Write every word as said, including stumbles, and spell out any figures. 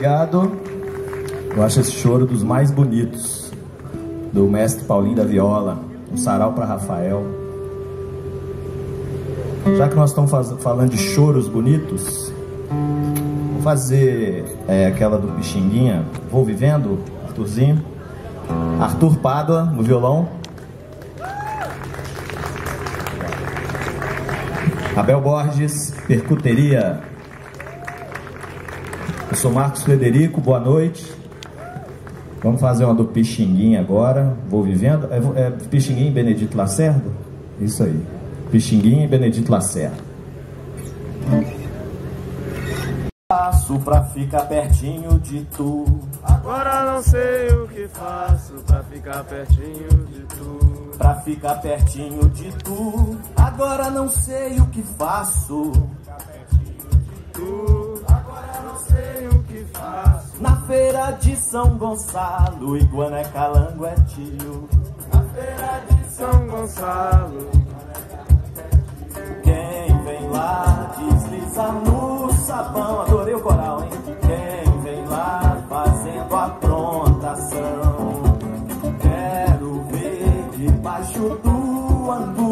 obrigado. Eu acho esse choro dos mais bonitos, do mestre Paulinho da Viola. Um sarau para Rafael. Já que nós estamos faz, falando de choros bonitos, vou fazer é, aquela do Pixinguinha, Vou Vivendo, Arthurzinho. Arthur Pádua no violão. Abel Borges, percuteria. Eu sou Marcos Frederico, boa noite. Vamos fazer uma do Pixinguinha agora, Vou Vivendo. É, é Pixinguinha e Benedito Lacerda? Isso aí. Pixinguinha e Benedito Lacerda. Faço pra ficar pertinho de tu. Agora não sei o que faço pra ficar pertinho de tu. Pra ficar pertinho de tu. Agora não sei o que faço. Ficar pertinho de tu. Agora não sei o que faço. Na feira de São Gonçalo, Iguana é calango é tio. Na feira de São Gonçalo, quem vem lá desliza no sabão. Adorei o coral, hein? Quem vem lá fazendo aprontação. Quero ver debaixo do angu